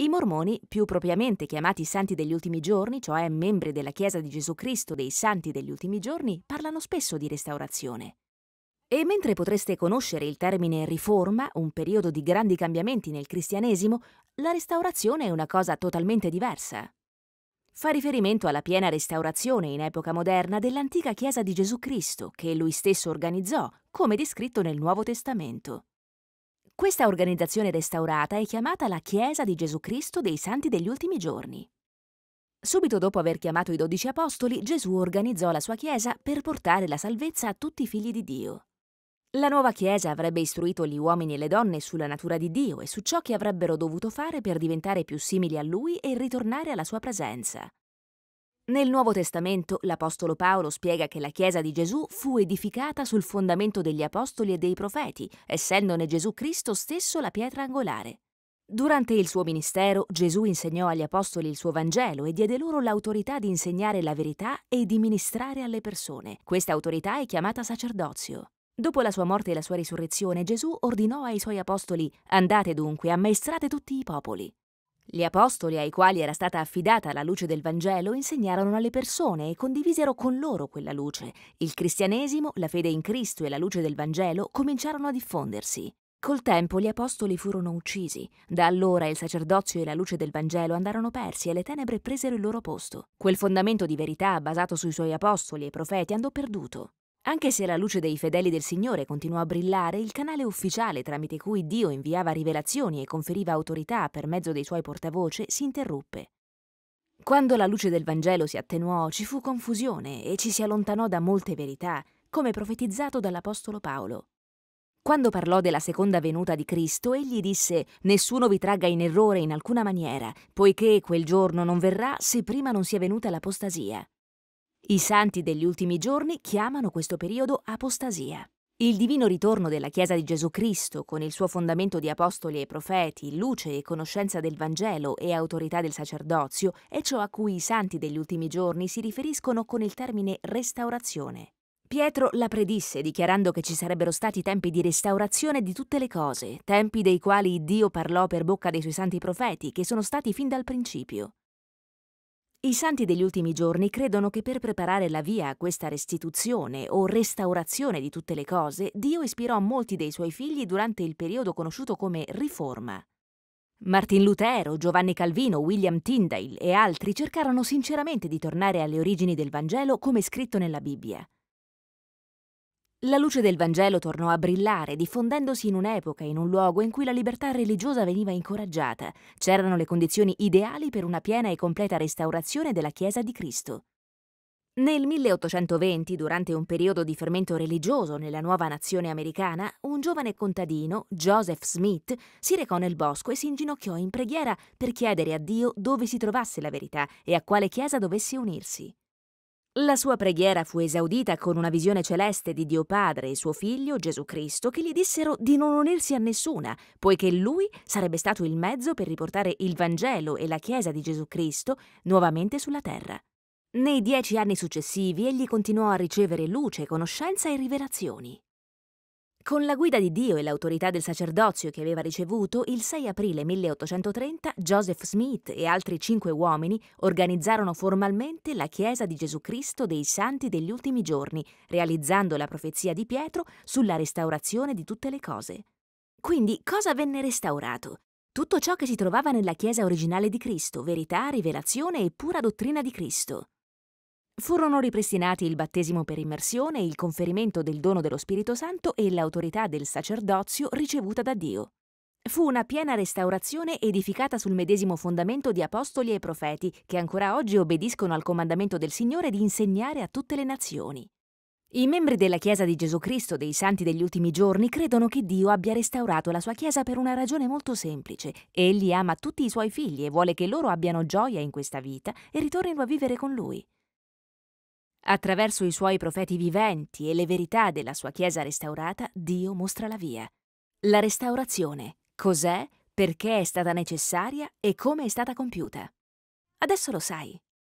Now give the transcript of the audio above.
I mormoni, più propriamente chiamati santi degli ultimi giorni, cioè membri della Chiesa di Gesù Cristo dei santi degli ultimi giorni, parlano spesso di restaurazione. E mentre potreste conoscere il termine riforma, un periodo di grandi cambiamenti nel cristianesimo, la restaurazione è una cosa totalmente diversa. Fa riferimento alla piena restaurazione in epoca moderna dell'antica Chiesa di Gesù Cristo, che lui stesso organizzò, come descritto nel Nuovo Testamento. Questa organizzazione restaurata è chiamata la Chiesa di Gesù Cristo dei Santi degli Ultimi Giorni. Subito dopo aver chiamato i 12 apostoli, Gesù organizzò la sua Chiesa per portare la salvezza a tutti i figli di Dio. La nuova Chiesa avrebbe istruito gli uomini e le donne sulla natura di Dio e su ciò che avrebbero dovuto fare per diventare più simili a Lui e ritornare alla sua presenza. Nel Nuovo Testamento l'Apostolo Paolo spiega che la Chiesa di Gesù fu edificata sul fondamento degli Apostoli e dei Profeti, essendone Gesù Cristo stesso la pietra angolare. Durante il suo ministero, Gesù insegnò agli Apostoli il suo Vangelo e diede loro l'autorità di insegnare la verità e di ministrare alle persone. Questa autorità è chiamata sacerdozio. Dopo la sua morte e la sua risurrezione, Gesù ordinò ai suoi apostoli: «Andate dunque, ammaestrate tutti i popoli». Gli apostoli, ai quali era stata affidata la luce del Vangelo, insegnarono alle persone e condivisero con loro quella luce. Il cristianesimo, la fede in Cristo e la luce del Vangelo cominciarono a diffondersi. Col tempo gli apostoli furono uccisi. Da allora il sacerdozio e la luce del Vangelo andarono persi e le tenebre presero il loro posto. Quel fondamento di verità basato sui suoi apostoli e profeti andò perduto. Anche se la luce dei fedeli del Signore continuò a brillare, il canale ufficiale tramite cui Dio inviava rivelazioni e conferiva autorità per mezzo dei suoi portavoce si interruppe. Quando la luce del Vangelo si attenuò, ci fu confusione e ci si allontanò da molte verità, come profetizzato dall'Apostolo Paolo. Quando parlò della seconda venuta di Cristo, egli disse: «Nessuno vi tragga in errore in alcuna maniera, poiché quel giorno non verrà se prima non sia venuta l'apostasia». I santi degli ultimi giorni chiamano questo periodo apostasia. Il divino ritorno della Chiesa di Gesù Cristo, con il suo fondamento di apostoli e profeti, luce e conoscenza del Vangelo e autorità del sacerdozio, è ciò a cui i santi degli ultimi giorni si riferiscono con il termine restaurazione. Pietro la predisse, dichiarando che ci sarebbero stati tempi di restaurazione di tutte le cose, tempi dei quali Dio parlò per bocca dei suoi santi profeti, che sono stati fin dal principio. I santi degli ultimi giorni credono che per preparare la via a questa restituzione o restaurazione di tutte le cose, Dio ispirò molti dei suoi figli durante il periodo conosciuto come Riforma. Martin Lutero, Giovanni Calvino, William Tyndale e altri cercarono sinceramente di tornare alle origini del Vangelo come scritto nella Bibbia. La luce del Vangelo tornò a brillare, diffondendosi in un'epoca e in un luogo in cui la libertà religiosa veniva incoraggiata. C'erano le condizioni ideali per una piena e completa restaurazione della Chiesa di Cristo. Nel 1820, durante un periodo di fermento religioso nella nuova nazione americana, un giovane contadino, Joseph Smith, si recò nel bosco e si inginocchiò in preghiera per chiedere a Dio dove si trovasse la verità e a quale Chiesa dovesse unirsi. La sua preghiera fu esaudita con una visione celeste di Dio Padre e suo Figlio, Gesù Cristo, che gli dissero di non unirsi a nessuna, poiché lui sarebbe stato il mezzo per riportare il Vangelo e la Chiesa di Gesù Cristo nuovamente sulla terra. Nei 10 anni successivi egli continuò a ricevere luce, conoscenza e rivelazioni. Con la guida di Dio e l'autorità del sacerdozio che aveva ricevuto, il 6 aprile 1830 Joseph Smith e altri 5 uomini organizzarono formalmente la Chiesa di Gesù Cristo dei Santi degli Ultimi Giorni, realizzando la profezia di Pietro sulla restaurazione di tutte le cose. Quindi, cosa venne restaurato? Tutto ciò che si trovava nella Chiesa originale di Cristo: verità, rivelazione e pura dottrina di Cristo. Furono ripristinati il battesimo per immersione, il conferimento del dono dello Spirito Santo e l'autorità del sacerdozio ricevuta da Dio. Fu una piena restaurazione edificata sul medesimo fondamento di apostoli e profeti che ancora oggi obbediscono al comandamento del Signore di insegnare a tutte le nazioni. I membri della Chiesa di Gesù Cristo dei Santi degli Ultimi Giorni credono che Dio abbia restaurato la sua Chiesa per una ragione molto semplice. Egli ama tutti i suoi figli e vuole che loro abbiano gioia in questa vita e ritornino a vivere con Lui. Attraverso i suoi profeti viventi e le verità della sua Chiesa restaurata, Dio mostra la via. La restaurazione: cos'è, perché è stata necessaria e come è stata compiuta. Adesso lo sai.